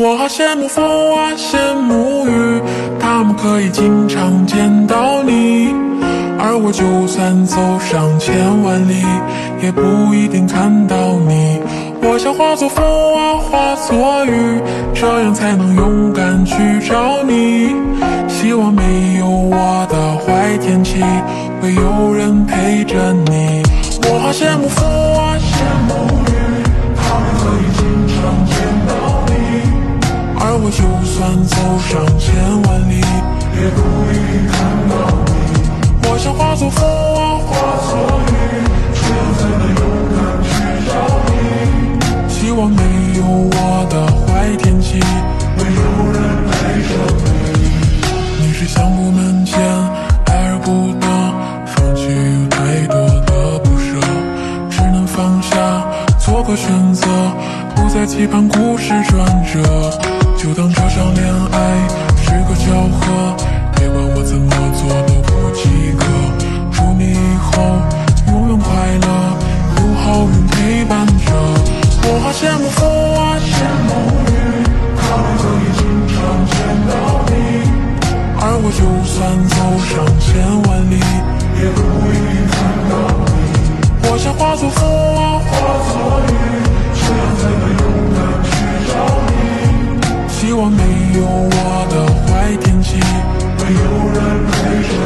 我好羡慕风啊，羡慕雨，他们可以经常见到你，而我就算走上千万里，也不一定看到你。我想化作风啊，化作雨，这样才能勇敢去找你。希望没有我的坏天气，会有人陪着你。我好羡慕风啊，羡慕雨，他们可以经常见到你，而我就算走上千万里，也不一定看到你。我想化作风啊，化作雨，这样才能勇敢去找你。希望没有我的坏天气，会有人陪着你。你是相顾门前爱而不得，放弃有太多的不舍，只能放下，做个选择，不再期盼故事转折。就当这场恋爱是个巧合，别管我怎么做都不及格。祝你以后永远快乐，有好运陪伴着。我好羡慕风啊，羡慕雨，他们可以经常见到你，而我就算走上千万里，也不一定看到你。我想化作风啊，化作雨，这样才能勇敢去找你。希望没有我的坏天气，会有人陪着